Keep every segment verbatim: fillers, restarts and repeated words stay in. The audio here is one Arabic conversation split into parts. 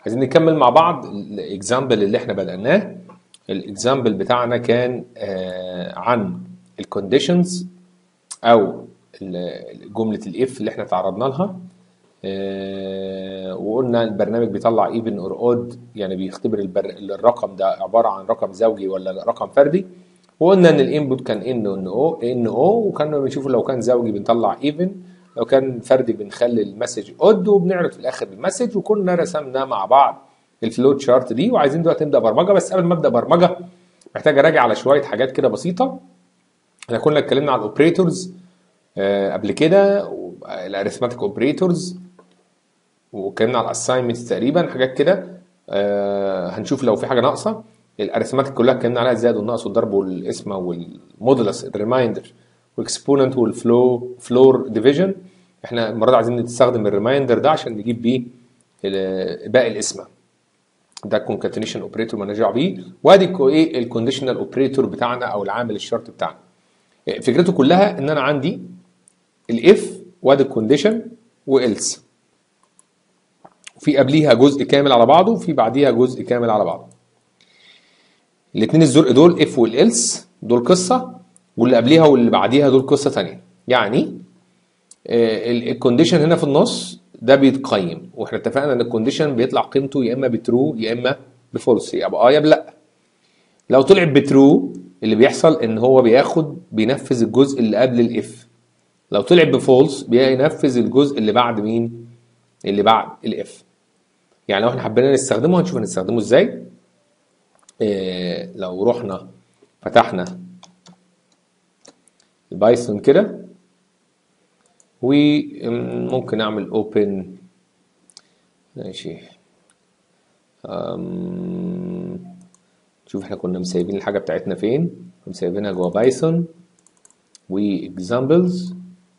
عايزين نكمل مع بعض الاكزامبل اللي احنا بدأناه. الاكزامبل بتاعنا كان آه عن الكونديشنز او جملة الاف اللي احنا تعرضنا لها، آه وقلنا البرنامج بيطلع ايفن اور اود، يعني بيختبر البر... الرقم ده عبارة عن رقم زوجي ولا رقم فردي. وقلنا ان الانبوت كان ان ان او ان او وكنا بنشوف لو كان زوجي بنطلع ايفن، لو كان فردي بنخلي المسج اود وبنعرض في الاخر المسج. وكنا رسمنا مع بعض الفلو تشارت دي، وعايزين دلوقتي نبدا برمجه. بس قبل ما ابدا برمجه محتاج اراجع على شويه حاجات كده بسيطه. احنا كنا اتكلمنا على الاوبريتورز آه قبل كده، الاريثماتيك اوبريتورز، واتكلمنا على الاساينمنت تقريبا حاجات كده. آه هنشوف لو في حاجه ناقصه. الاريثماتيك كلها اتكلمنا عليها، الزائد والناقص والضرب والقسمه والمودولس الريمايندر والاكسبوننت والفلو فلور ديفيجن. احنا المره دي عايزين نستخدم الريمايندر ده عشان نجيب بيه باقي القسمه. ده كونكاتينيشن اوبريتور ما نرجع بيه. وادي ايه الكونديشنال اوبريتور بتاعنا او العامل الشرط بتاعنا. فكرته كلها ان انا عندي الاف وادي الكونديشن والس، في قبليها جزء كامل على بعضه وفي بعديها جزء كامل على بعضه. الاثنين الزرق دول اف والالس دول قصه، واللي قبليها واللي بعديها دول قصه ثانيه. يعني الكونديشن هنا في النص ده بيتقيم، واحنا اتفقنا ان الكونديشن بيطلع قيمته يا اما بترو يا اما بفولس، يبقى اه يا لا. لو طلع بترو اللي بيحصل ان هو بياخد بينفذ الجزء اللي قبل الاف، لو طلع بفولس بينفذ الجزء اللي بعد مين؟ اللي بعد الاف. يعني لو احنا حبينا نستخدمه هنشوف هنستخدمه ازاي. إيه لو رحنا فتحنا البايثون كده وممكن اعمل اوبن، ماشي. شوف احنا كنا مسايبين الحاجه بتاعتنا فين، مسايبينها جوه بايثون واكزامبلز.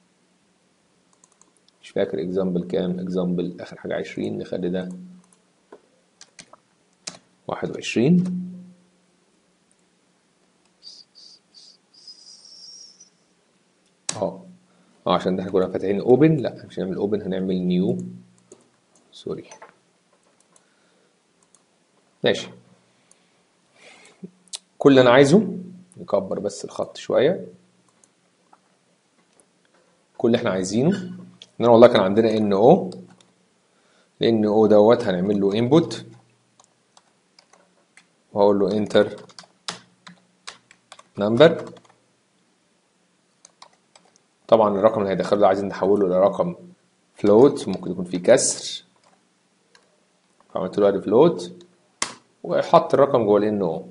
مش فاكر اكزامبل كام، اكزامبل اخر حاجه عشرين، نخلي ده واحد وعشرين. اه اه عشان ده احنا كنا فاتحين اوبن، لا مش هنعمل اوبن، هنعمل نيو، سوري. ماشي. كل اللي انا عايزه نكبر بس الخط شويه. كل اللي احنا عايزينه ان انا والله كان عندنا ان او، لان او دوت هنعمل له انبوت وهقول له انتر نمبر. طبعا الرقم اللي هيدخله ده عايزين نحوله لرقم فلوت، ممكن يكون فيه كسر، فعملت له ادي فلوت وحط الرقم جوه الان او.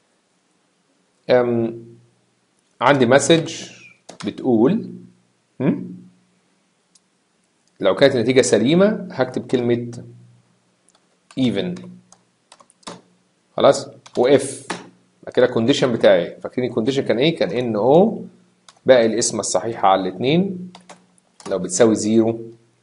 عندي مسج بتقول هم؟ لو كانت النتيجة سليمة هكتب كلمة even، خلاص، واف كده الكونديشن بتاعي. فاكرين الكونديشن كان ايه؟ كان ان او باقي القسمة الصحيحة على الاثنين لو بتساوي زيرو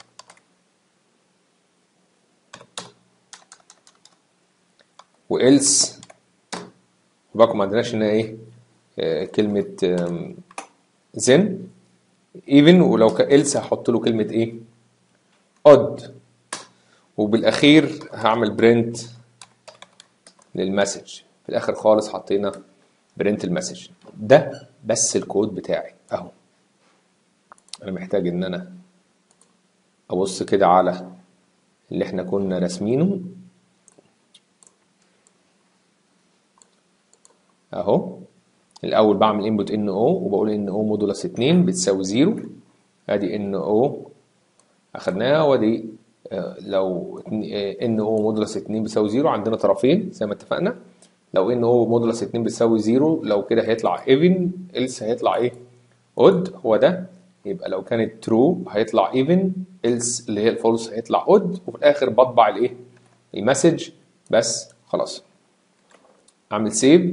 وإلس. باكم ما عندناش هنا ايه آه كلمة زن even، ولو إلس هحط له كلمة ايه odd. وبالاخير هعمل برنت للمسج. في الاخر خالص حطينا برنت المسج. ده بس الكود بتاعي اهو. انا محتاج ان انا ابص كده على اللي احنا كنا راسمينه اهو. الاول بعمل انبوت ان او وبقول ان او مودولس اتنين بتساوي زيرو. ادي ان او اخدناها، وادي لو ان او مودولس اتنين بتساوي زيرو عندنا طرفين زي ما اتفقنا. لو ان او مودولس اتنين بتساوي زيرو لو كده هيطلع ايفن، إلس هيطلع ايه اود، هو ده. يبقى لو كانت ترو هيطلع ايفن، إلس اللي هي الفولس هيطلع اود. وفي الاخر بطبع الايه المسج بس. خلاص اعمل سيف.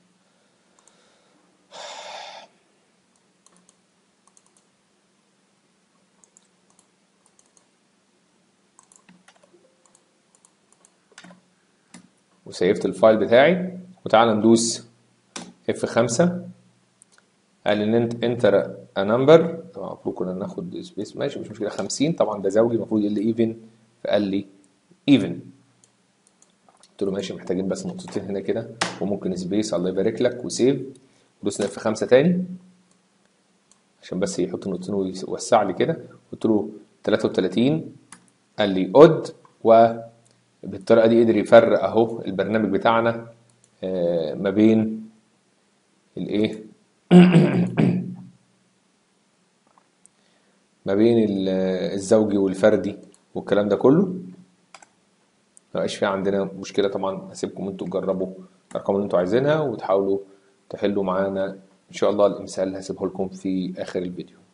وسيفت الفايل بتاعي. وتعالى ندوس اف خمسة. قال ان انت انتر ا نمبر، طبعا المفروض كنا ناخد سبيس، ماشي مش مشكله. خمسين طبعا ده زوجي، المفروض يقول لي ايفن، فقال لي ايفن. قلت له ماشي، محتاجين بس نقطتين هنا كده وممكن سبيس، الله يبارك لك، وسيف. دوسنا اف خمسة تاني عشان بس يحط نقطتين ويوسع لي كده. قلت له تلاتة وتلاتين، قال لي اود، وبالطريقه دي قدر يفرق اهو البرنامج بتاعنا ما بين الايه ما بين الزوجي والفردي والكلام ده كله. ما بقاش في عندنا مشكله. طبعا هسيبكم انتوا تجربوا الارقام اللي انتوا عايزينها وتحاولوا تحلوا معانا ان شاء الله. الامثال هسيبه لكم في اخر الفيديو.